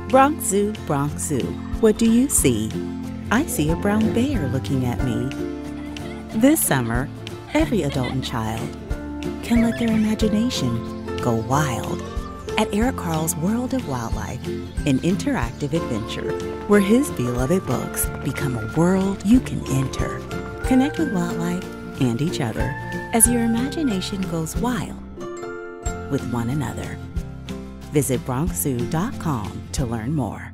Bronx Zoo, Bronx Zoo. What do you see? I see a brown bear looking at me. This summer, every adult and child can let their imagination go wild at Eric Carle's World of Wildlife, an interactive adventure where his beloved books become a world you can enter. Connect with wildlife and each other as your imagination goes wild with one another. Visit BronxZoo.com to learn more.